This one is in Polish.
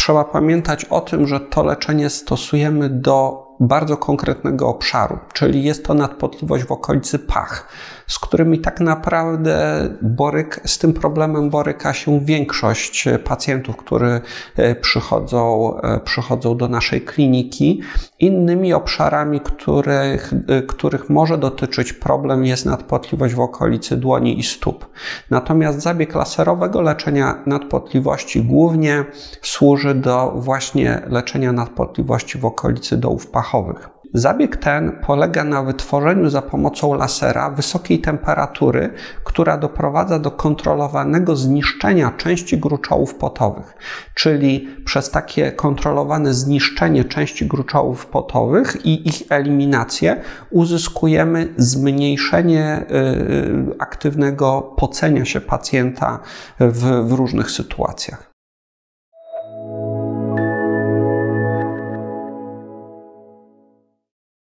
trzeba pamiętać o tym, że to leczenie stosujemy do bardzo konkretnego obszaru, czyli jest to nadpotliwość w okolicy pach, z którymi tak naprawdę z tym problemem boryka się większość pacjentów, którzy przychodzą do naszej kliniki. Innymi obszarami, których może dotyczyć problem, jest nadpotliwość w okolicy dłoni i stóp. Natomiast zabieg laserowego leczenia nadpotliwości głównie służy do właśnie leczenia nadpotliwości w okolicy dołów pachowych. Zabieg ten polega na wytworzeniu za pomocą lasera wysokiej temperatury, która doprowadza do kontrolowanego zniszczenia części gruczołów potowych. Czyli przez takie kontrolowane zniszczenie części gruczołów potowych i ich eliminację uzyskujemy zmniejszenie aktywnego pocenia się pacjenta w różnych sytuacjach.